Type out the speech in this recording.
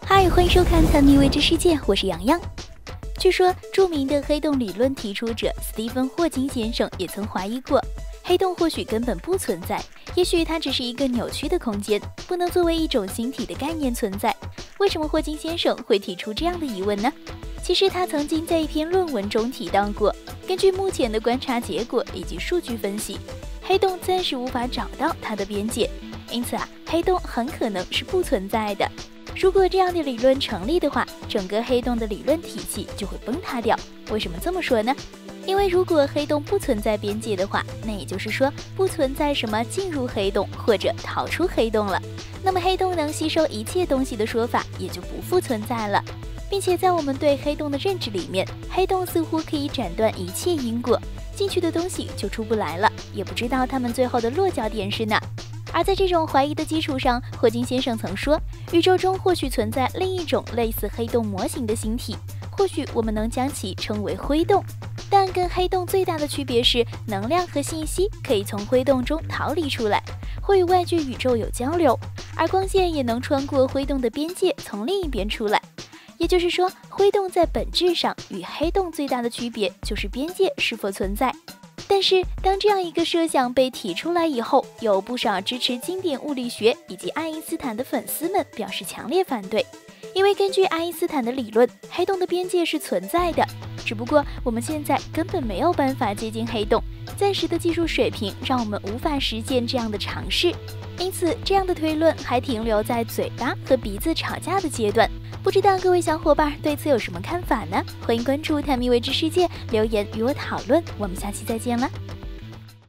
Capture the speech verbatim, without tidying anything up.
嗨，欢迎收看《探秘未知世界》，我是洋洋。据说，著名的黑洞理论提出者斯蒂芬·霍金先生也曾怀疑过，黑洞或许根本不存在，也许它只是一个扭曲的空间，不能作为一种星体的概念存在。为什么霍金先生会提出这样的疑问呢？其实他曾经在一篇论文中提到过，根据目前的观察结果以及数据分析，黑洞暂时无法找到它的边界，因此啊，黑洞很可能是不存在的。如果这样的理论成立的话，整个黑洞的理论体系就会崩塌掉。为什么这么说呢？因为如果黑洞不存在边界的话，那也就是说不存在什么进入黑洞或者逃出黑洞了，那么黑洞能吸收一切东西的说法也就不复存在了。并且在我们对黑洞的认知里面，黑洞似乎可以斩断一切因果，进去的东西就出不来了，也不知道它们最后的落脚点是哪。而在这种怀疑的基础上，霍金先生曾说，宇宙中或许存在另一种类似黑洞模型的星体，或许我们能将其称为灰洞，但跟黑洞最大的区别是，能量和信息可以从灰洞中逃离出来，或与外界宇宙有交流，而光线也能穿过灰洞的边界从另一边出来。也就是说，灰洞在本质上与黑洞最大的区别就是边界是否存在。但是当这样一个设想被提出来以后，有不少支持经典物理学以及爱因斯坦的粉丝们表示强烈反对，因为根据爱因斯坦的理论，黑洞的边界是存在的，只不过我们现在根本没有办法接近黑洞，暂时的技术水平让我们无法实现这样的尝试，因此这样的推论还停留在嘴巴和鼻子吵架的阶段。不知道各位小伙伴对此有什么看法呢？欢迎关注探秘未知世界，留言与我讨论。我们下期再见了。